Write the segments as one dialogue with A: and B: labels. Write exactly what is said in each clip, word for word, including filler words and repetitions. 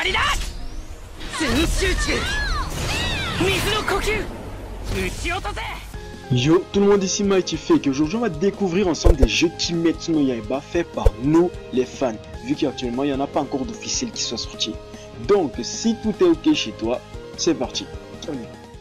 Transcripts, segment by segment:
A: Yo, tout le monde ici Mighty Fake. Aujourd'hui on va découvrir ensemble des jeux Kimetsu no Yaiba faits par nous les fans, vu qu'actuellement il n'y en a pas encore d'officiel qui soit sorti. Donc si tout est ok chez toi, c'est parti. Allez.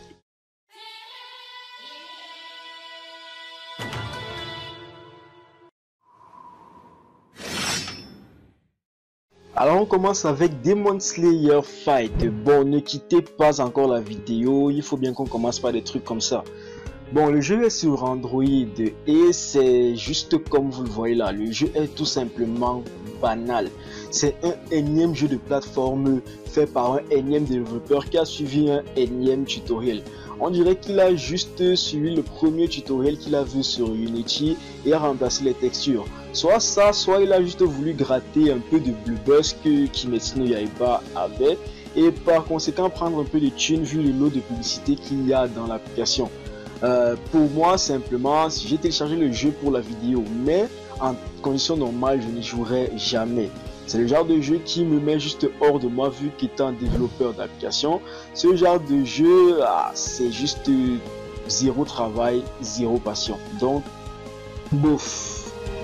A: Alors on commence avec Demon Slayer Fight. Bon, ne quittez pas encore la vidéo, il faut bien qu'on commence par des trucs comme ça. Bon, le jeu est sur Android et c'est juste comme vous le voyez là, le jeu est tout simplement banal. C'est un énième jeu de plateforme fait par un énième développeur qui a suivi un énième tutoriel. On dirait qu'il a juste suivi le premier tutoriel qu'il a vu sur Unity et a remplacé les textures. Soit ça, soit il a juste voulu gratter un peu de blue buzz que Kimetsu no Yaiba avait et par conséquent prendre un peu de thunes vu le lot de publicité qu'il y a dans l'application. Euh, pour moi, simplement, si j'ai téléchargé le jeu pour la vidéo, mais en condition normale, je n'y jouerai jamais. C'est le genre de jeu qui me met juste hors de moi vu qu'étant développeur d'application. Ce genre de jeu, ah, c'est juste euh, zéro travail, zéro passion. Donc, bof.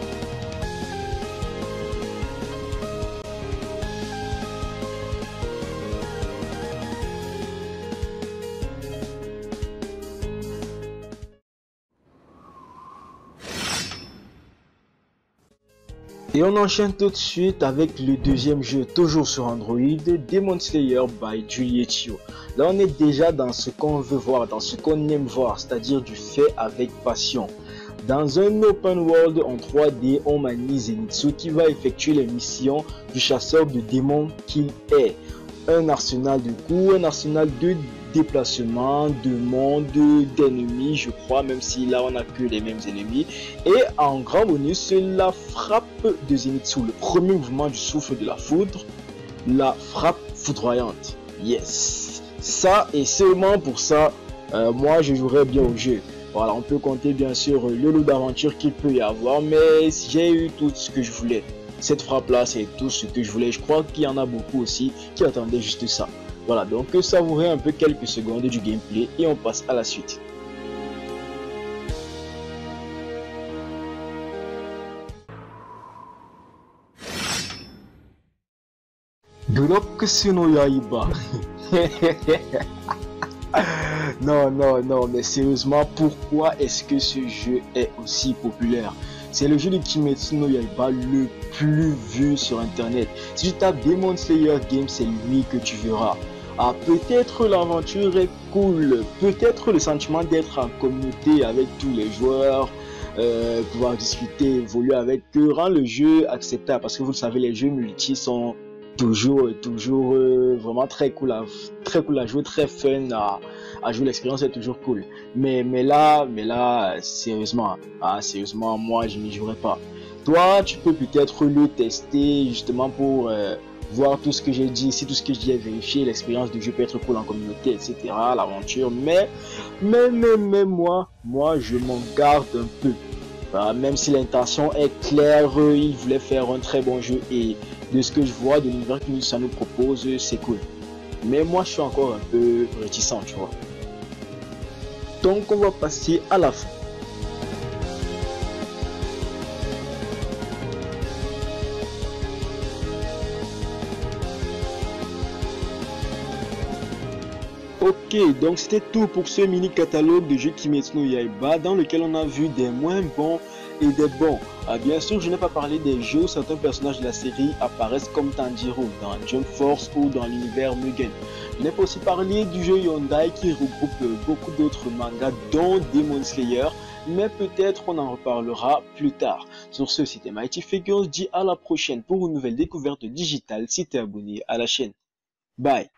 A: Et on enchaîne tout de suite avec le deuxième jeu, toujours sur Android, Demon Slayer by Julietio. Là on est déjà dans ce qu'on veut voir, dans ce qu'on aime voir, c'est-à-dire du fait avec passion. Dans un open world en trois D, on manie Zenitsu qui va effectuer les missions du chasseur de démons qu'il est. Un arsenal de coups, un arsenal de déplacement, de monde, d'ennemis, je crois, même si là on n'a que les mêmes ennemis. Et en grand bonus, c'est la frappe de Zenitsu, le premier mouvement du souffle de la foudre, la frappe foudroyante. Yes, ça et seulement pour ça, euh, moi je jouerais bien au jeu. Voilà, on peut compter bien sûr le lot d'aventure qu'il peut y avoir, mais j'ai eu tout ce que je voulais. Cette frappe là, c'est tout ce que je voulais. Je crois qu'il y en a beaucoup aussi qui attendaient juste ça. Voilà, donc savourez un peu quelques secondes du gameplay et on passe à la suite. Burokusu no Yaiba. Non, non, non, mais sérieusement, pourquoi est-ce que ce jeu est aussi populaire? C'est le jeu de Kimetsu no Yaiba le plus vu sur internet. Si tu tapes Demon Slayer Game, c'est lui que tu verras. Ah, peut-être l'aventure est cool, peut-être le sentiment d'être en communauté avec tous les joueurs, euh, pouvoir discuter, évoluer avec eux, rend le jeu acceptable parce que vous le savez, les jeux multi sont toujours, toujours euh, vraiment très cool, à, très cool à jouer, très fun à, à jouer, l'expérience est toujours cool. Mais, mais là, mais là, sérieusement, ah, sérieusement, moi je n'y jouerai pas. Toi, tu peux peut-être le tester justement pour euh, voir tout ce que j'ai dit, si tout ce que je dis est vérifié, l'expérience du jeu peut être cool en communauté, et cetera, l'aventure, mais, mais, mais, mais, moi, moi, je m'en garde un peu. Euh, même si l'intention est claire, il voulait faire un très bon jeu et de ce que je vois de l'univers que ça nous propose, c'est cool. Mais moi, je suis encore un peu réticent, tu vois. Donc, on va passer à la fin. Ok, donc c'était tout pour ce mini catalogue de jeux Kimetsu no Yaiba dans lequel on a vu des moins bons et des bons. Ah, bien sûr, je n'ai pas parlé des jeux où certains personnages de la série apparaissent comme Tanjiro dans Jump Force ou dans l'univers Mugen. Je n'ai pas aussi parlé du jeu Yondai qui regroupe beaucoup d'autres mangas dont Demon Slayer, mais peut-être on en reparlera plus tard. Sur ce, c'était Mighty Fake, on se dit à la prochaine pour une nouvelle découverte digitale si tu es abonné à la chaîne. Bye.